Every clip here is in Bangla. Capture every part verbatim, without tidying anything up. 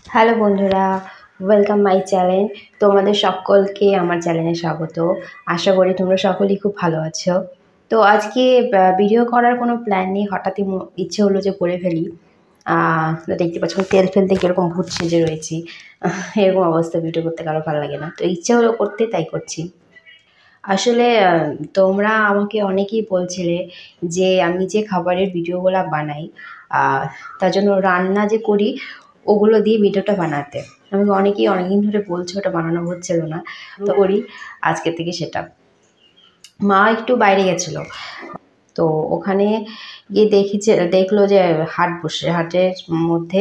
হ্যালো বন্ধুরা, ওয়েলকাম মাই চ্যানেল। তোমাদের সকলকে আমার চ্যানেলে স্বাগত। আশা করি তোমরা সকলেই খুব ভালো আছো। তো আজকে ভিডিও করার কোনো প্ল্যান নেই, হঠাৎই ইচ্ছে হলো যে করে ফেলি। দেখতে পাচ্ছ তেল ফেলতে কীরকম ভূত সেজে রয়েছি, এরকম অবস্থা ভিডিও করতে কারো ভালো লাগে না, তো ইচ্ছে হলো করতে, তাই করছি। আসলে তোমরা আমাকে অনেকেই বলছিলে যে আমি যে খাবারের ভিডিওগুলো বানাই তার জন্য রান্না যে করি ওগুলো দিয়ে ভিডিওটা বানাতে। আমাকে অনেকেই অনেকদিন ধরে বলছে, ওটা বানানো হচ্ছিল না, তো করি আজকে থেকে সেটা। মা একটু বাইরে গেছিলো, তো ওখানে গিয়ে দেখেছে দেখলো যে হাট বসে, হাটের মধ্যে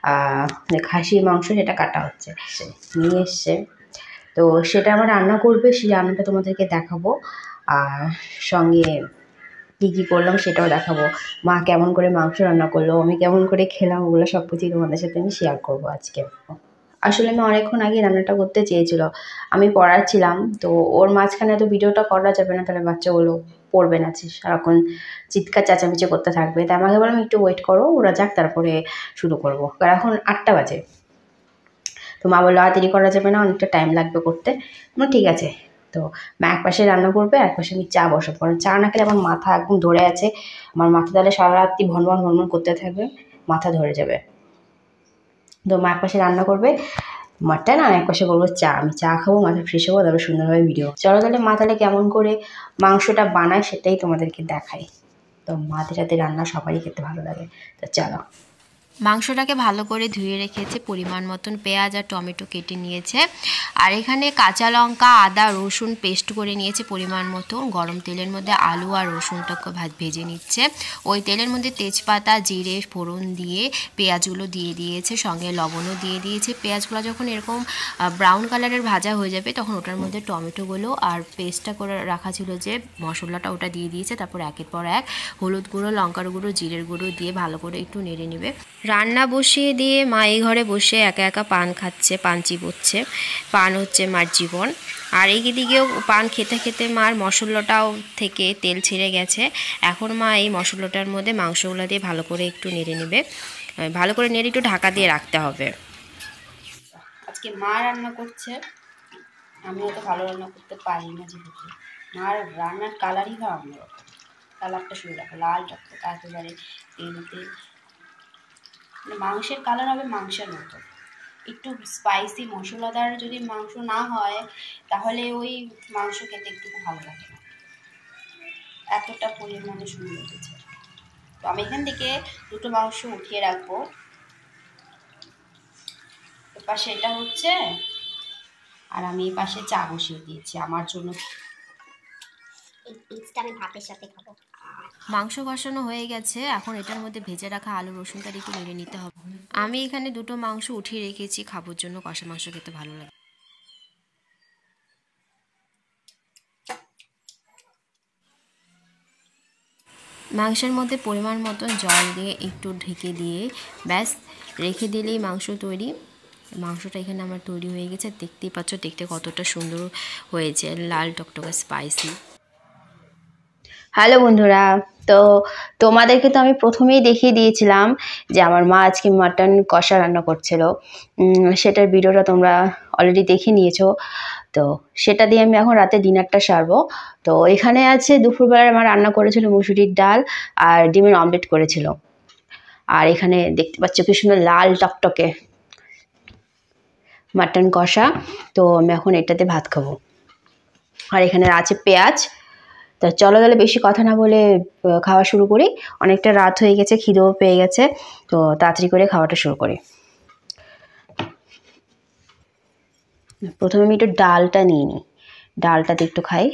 খাসির মাংস সেটা কাটা হচ্ছে, নিয়ে এসছে। তো সেটা আমার রান্না করবে, সেই রান্নাটা তোমাদেরকে দেখাবো, আর সঙ্গে কী কী করলাম সেটাও দেখাবো। মা কেমন করে মাংস রান্না করলো, আমি কেমন করে খেলাম, ওগুলো সব কিছুই তোমাদের সাথে আমি শেয়ার করবো আজকে। আসলে আমি অনেকক্ষণ আগে রান্নাটা করতে চেয়েছিল, আমি পড়াচ্ছিলাম, তো ওর মাঝখানে তো ভিডিওটা করা যাবে না, তাহলে বাচ্চাগুলো পড়বে না, সারাক্ষণ চিৎকার চেঁচামেচি করতে থাকবে। তাই আমাকে বললাম একটু ওয়েট করো, ওরা যাক তারপরে শুরু করবো। আর এখন আটটা বাজে, তো মা বললো আর দেরি করা যাবে না, অনেকটা টাইম লাগবে করতে। ঠিক আছে। তো মা এক পাশে রান্না করবে, এক পাশে আমি চা বসাবো, কারণ চা না খেলে আমার মাথা একদম ধরে আছে। আমার মাথা তাহলে সারা রাত্রি ভনভন ভনভন করতে থাকবে, মাথা ধরে যাবে। তো মা এক পাশে রান্না করবে মাটন, আর এক পাশে করবো চা। আমি চা খাবো, মাথা ফ্রেশ হবো, তারপরে সুন্দরভাবে ভিডিও। চলো তাহলে মা তাহলে কেমন করে মাংসটা বানায় সেটাই তোমাদেরকে দেখাই। তো মাদের হাতে রান্না সবারই খেতে ভালো লাগে, তো চলো। মাংসটাকে ভালো করে ধুয়ে রেখেছে, পরিমাণ মতন পেঁয়াজ আর টমেটো কেটে নিয়েছে, আর এখানে কাঁচা লঙ্কা আদা রসুন পেস্ট করে নিয়েছে পরিমাণ মতো। গরম তেলের মধ্যে আলু আর রসুনটাকে ভাজ ভেজে নিচ্ছে। ওই তেলের মধ্যে তেজপাতা জিরে ফোড়ন দিয়ে পেঁয়াজগুলো দিয়ে দিয়েছে, সঙ্গে লবণও দিয়ে দিয়েছে। পেঁয়াজগুলো যখন এরকম ব্রাউন কালারের ভাজা হয়ে যাবে তখন ওটার মধ্যে টমেটোগুলো আর পেস্টটা করে রাখা ছিল যে মশলাটা, ওটা দিয়ে দিয়েছে। তারপর একের পর এক হলুদ গুঁড়ো লঙ্কার গুঁড়ো জিরের গুঁড়ো দিয়ে ভালো করে একটু নেড়ে নেবে। রান্না বসিয়ে দিয়ে মা এই ঘরে বসে একা একা পান খাচ্ছে, পান চিবোচ্ছে। পান হচ্ছে মার জীবন। আর এই দিকেও পান খেতে খেতে মার মশলাটাও থেকে তেল ছেড়ে গেছে। এখন মা এই মশলাটার মধ্যে মাংসগুলো দিয়ে ভালো করে একটু নেড়ে নেবে, ভালো করে নেড়ে একটু ঢাকা দিয়ে রাখতে হবে। আজকে মা রান্না করছে, আমি হয়তো ভালো রান্না করতে পারি না, যেহেতু মার রান্নার কালারই হয় অন্যরকম। কালারটা শুরু দেখো, লাল টকটকা একেবারে তেল তেল, মানে মাংসের কালার হবে মাংসের মতো। একটু স্পাইসি মশলাদার যদি মাংস না হয় তাহলে ওই মাংস খেতে একটু ভালো লাগে না, এতটা পরিমাণে সুন্দর হয়েছে। তো আমি এখান থেকে দুটো মাংস উঠিয়ে রাখবো। এপাশে এটা হচ্ছে, আর আমি এই পাশে চা বসিয়ে দিয়েছি আমার জন্য। এই পিসটা আমি ভাতের সাথে খাবো। মাংস কষানো হয়ে গেছে, এখন এটার মধ্যে ভেজে রাখা আলু রসুনটা একটু নেড়ে নিতে হবে। আমি এখানে দুটো মাংস উঠিয়ে রেখেছি খাবার জন্য, কষা মাংস খেতে ভালো লাগে। মাংসের মধ্যে পরিমাণ মতন জল দিয়ে একটু ঢেকে দিয়ে ব্যাস রেখে দিলেই মাংস তৈরি। মাংসটা এখানে আমার তৈরি হয়ে গেছে, দেখতেই পাচ্ছ দেখতে কতটা সুন্দর হয়েছে, লাল টকটকা স্পাইসি। হ্যালো বন্ধুরা, তো তোমাদেরকে তো আমি প্রথমেই দেখিয়ে দিয়েছিলাম যে আমার মা আজকে মাটন কষা রান্না করছিল, সেটার ভিডিওটা তোমরা অলরেডি দেখে নিয়েছো। তো সেটা দিয়ে আমি এখন রাতে ডিনারটা সারবো। তো এখানে আছে দুপুরবেলায় আমার রান্না করেছিল মুসুরির ডাল আর ডিমের অমলেট করেছিল, আর এখানে দেখতে পাচ্ছ কি সুন্দর লাল টকটকে মাটন কষা। তো আমি এখন এটাতে ভাত খাবো, আর এখানে আছে পেঁয়াজ। তো চলো তাহলে বেশি কথা না বলে খাওয়া শুরু করি, অনেকটা রাত হয়ে গেছে, খিদেও পেয়ে গেছে, তো তাড়াতাড়ি করে খাওয়াটা শুরু করি। প্রথমে আমি একটু ডালটা নিয়ে নিই, ডালটাতে একটু খাই।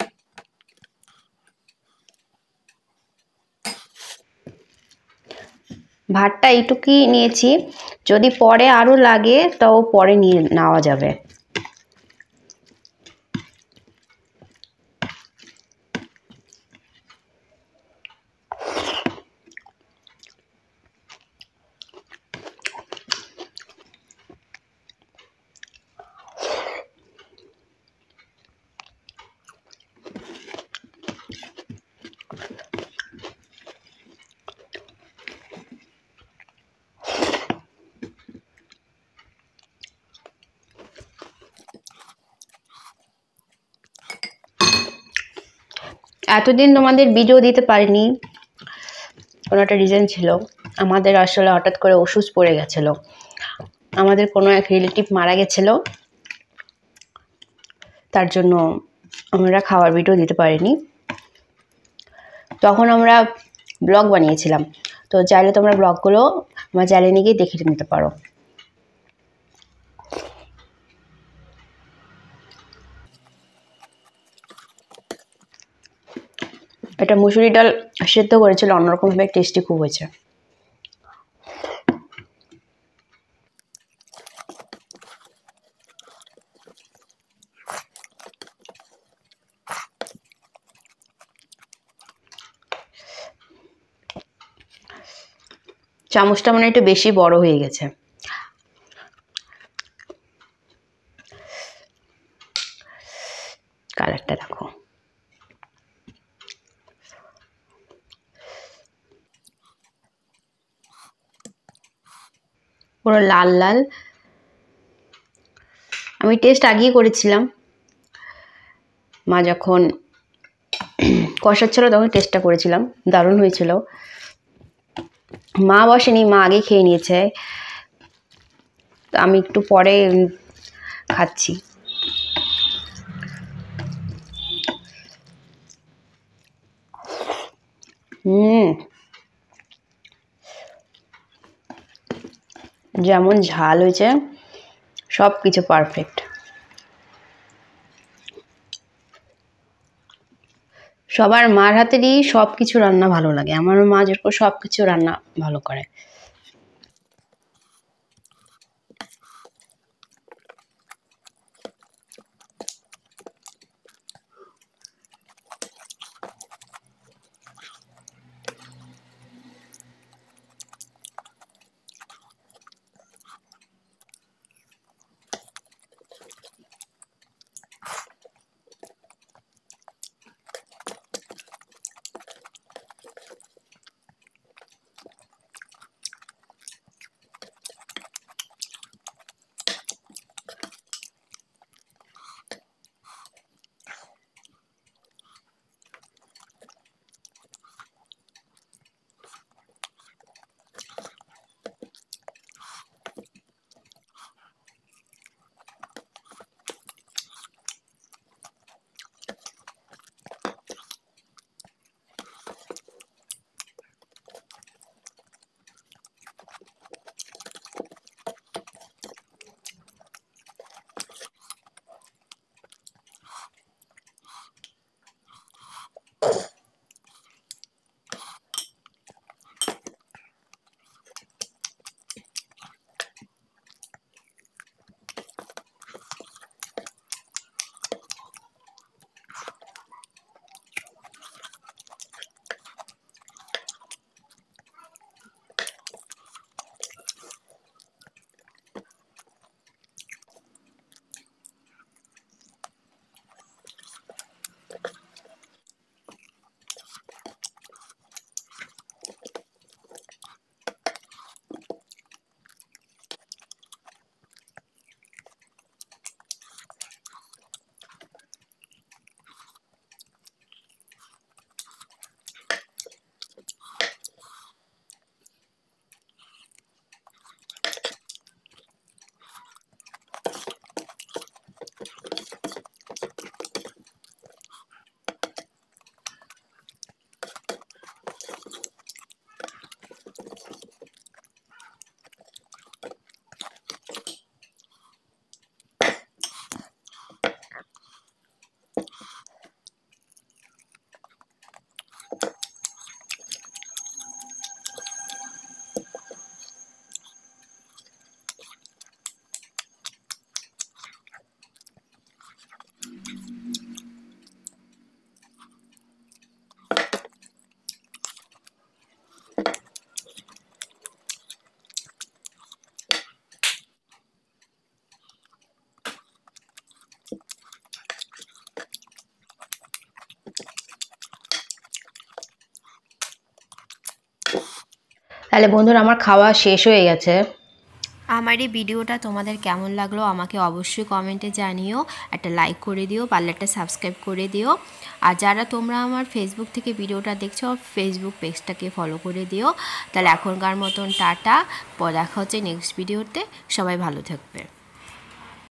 ভাতটা এইটুকুই নিয়েছি, যদি পরে আরও লাগে তাও পরে নিয়ে নেওয়া যাবে। এতদিন তোমাদের ভিডিও দিতে পারিনি, কোনো একটা রিজন ছিল। আমাদের আসলে হঠাৎ করে অসুস্থ পড়ে গেছিলো, আমাদের কোনো এক রিলেটিভ মারা গেছিল, তার জন্য আমরা খাওয়ার ভিডিও দিতে পারিনি। তখন আমরা ব্লগ বানিয়েছিলাম, তো চাইলে তোমরা ব্লগগুলো আমার চ্যানেলে গিয়ে দেখে নিতে পারো। এটা মুসুরি ডাল সেদ্ধ করেছিল, অন্যরকমভাবে টেস্টি খুব হয়েছে। চামচটা মানে একটু বেশি বড় হয়ে গেছে। কালারটা দেখো, পুরো লাল লাল। আমি টেস্ট আগেই করেছিলাম, মা যখন কষাচ্ছিল তখন টেস্টটা করেছিলাম, দারুণ হয়েছিল। মা বসেনি, মা আগে খেয়ে নিয়েছে, আমি একটু পরে খাচ্ছি। হুম, যেমন ঝাল হয়েছে সব কিছু পারফেক্ট। সবার মার হাতেরই সব কিছু রান্না ভালো লাগে, আমার মা যেরকম সব কিছু রান্না ভালো করে। তাহলে বন্ধুরা, আমার খাওয়া শেষ হয়ে গেছে। আমার এই ভিডিওটা তোমাদের কেমন লাগলো আমাকে অবশ্যই কমেন্টে জানিও, একটা লাইক করে দিও, পারলে একটা সাবস্ক্রাইব করে দিও। আর যারা তোমরা আমার ফেসবুক থেকে ভিডিওটা দেখছো ফেসবুক পেজটাকে ফলো করে দিও। তাহলে এখনকার মতন টাটা, পর দেখা হচ্ছে নেক্সট ভিডিওতে, সবাই ভালো থাকবে।